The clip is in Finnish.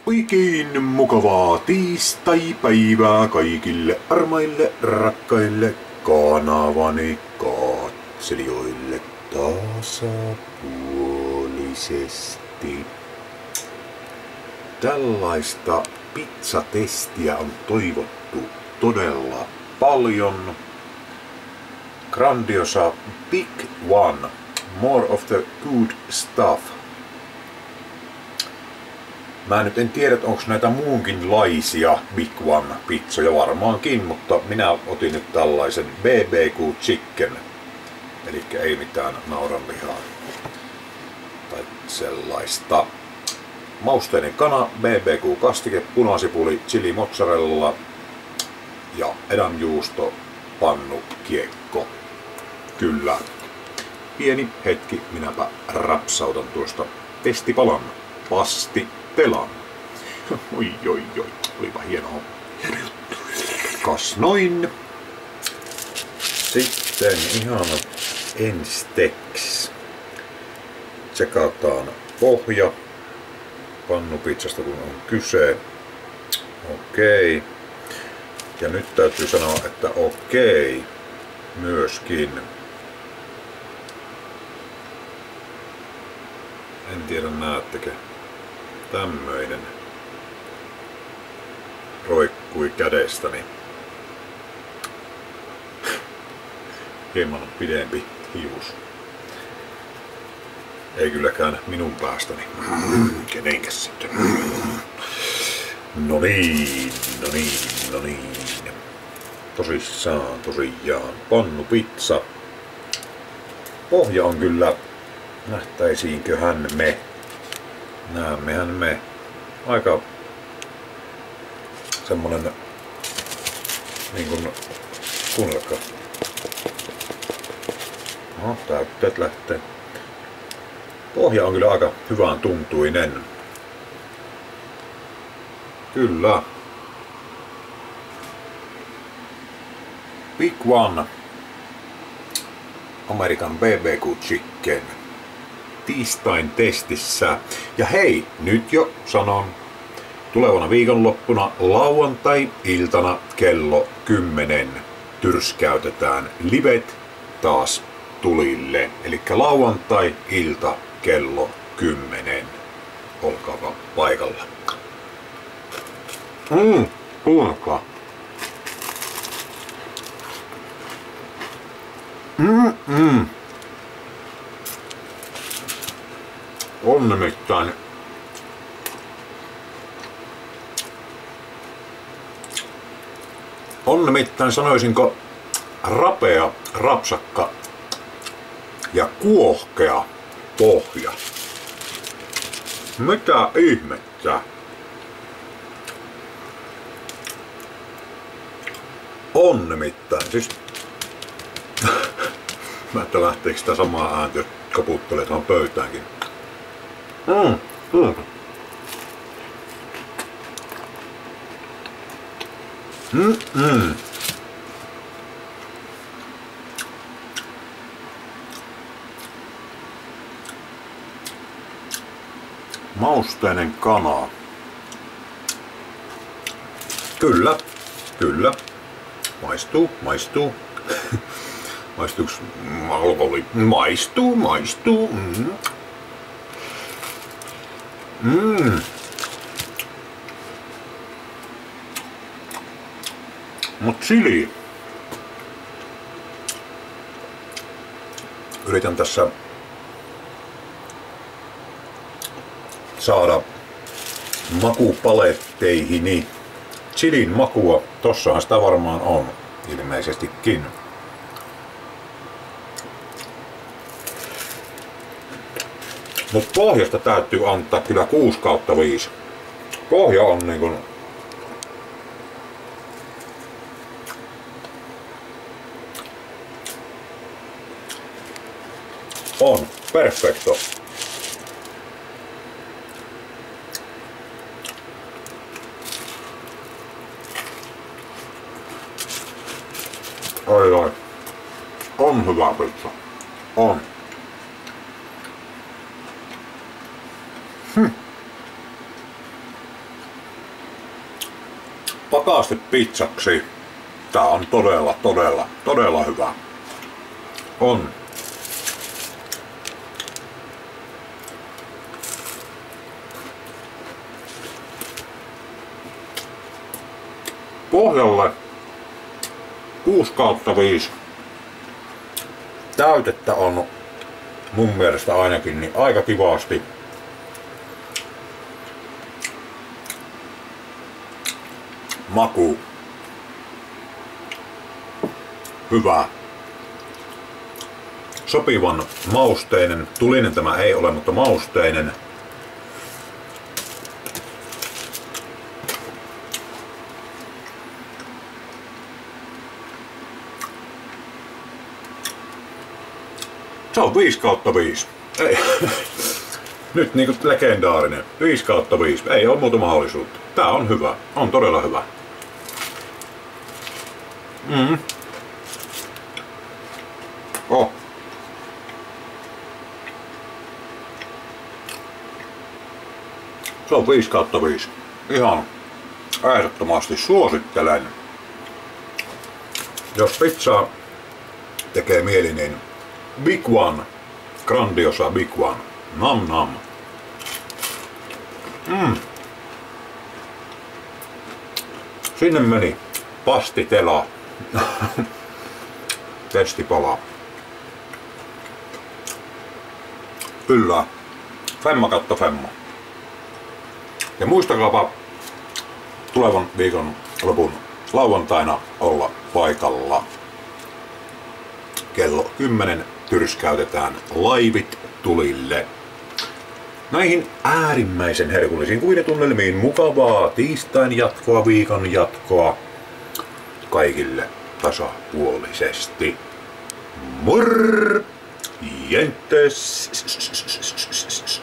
Oikein mukavaa tiistai-päivää kaikille armaille, rakkaille kanavani katselijoille tasapuolisesti. Tällaista pizzatestiä on toivottu todella paljon. Grandiosa Big One, more of the good stuff. Mä nyt en tiedä, onko näitä muunkinlaisia Big One pizzoja varmaankin, mutta minä otin nyt tällaisen BBQ Chicken. Eli ei mitään naudanlihaa tai sellaista. Mausteinen kana, BBQ kastike, punasipuli, chili mozzarella ja edamjuusto, pannu, kiekko. Kyllä. Pieni hetki, minäpä rapsautan tuosta testipalan pastitelan. Oi, olipa hienoa. Kas noin. Sitten ihan ensteksi tsekataan pohja pannupizzasta, kun on kyse. Okei. Ja nyt täytyy sanoa, että okei myöskin. En tiedä, näettekö. Tämmöinen roikkui kädestäni. Hieman pidempi hius. Ei kylläkään minun päästäni. Kenenkäs sitten? No niin. Tosiaan. Pannupizza. Pohja on kyllä, nähtäisiinköhän me. Näemmehän me. Aika semmonen niin kuin, kuunnelkaa. No, täytteet lähtee. Pohja on kyllä aika hyvän tuntuinen. Kyllä. Big One. American BBQ Chicken. Tiistain testissä. Ja hei, nyt jo sanon, tulevana viikonloppuna lauantai-iltana kello 10 tyrskäytetään livet taas tulille. Eli lauantai-ilta kello 10. Olkaapa paikalla. Kuunnelkaa. On nimittäin sanoisinko rapea, rapsakka ja kuohkea pohja. Mitä ihmettä? On nimittäin. Siis mä että lähteekö sitä samaa ääntä, jos kaputtelee tuohon pöytäänkin. Mausteinen kana. Kyllä. Maistuu. Maistuuks alkoholi? Maistuu. Mut chili. Yritän tässä saada makupaletteihin chilin makua. Tossahan sitä varmaan on ilmeisestikin. Mut pohjasta täytyy antaa kyllä 6/5. Pohja on niinkun on perfecto. Oi. On hyvä pizza. On. vakaasti pizzaksi. Tää on todella hyvä. On. Pohjalle 6/5. Täytettä on mun mielestä ainakin niin aika kivasti. Maku. Hyvä. Sopivan mausteinen. Tulinen tämä ei ole, mutta mausteinen. Se on 5/5. Ei. Nyt niinku legendaarinen. 5/5. Ei ole muuta mahdollisuutta. Tää on hyvä. On todella hyvä. Oh. Se on 5/5. Ihan ehdottomasti suosittelen. Jos pizzaa tekee mieli, niin Big One. Grandiosa Big One. Nam nam. Sinne meni pastitela. Testipala. Kyllä. Femma. Ja muistakaapa tulevan viikon lopun lauantaina olla paikalla. Kello 10 tyrskäytetään laivit tulille. Näihin äärimmäisen herkullisiin kuvitunnelmiin mukavaa tiistain jatkoa, viikon jatkoa kaikille tasapuolisesti. Morjentes!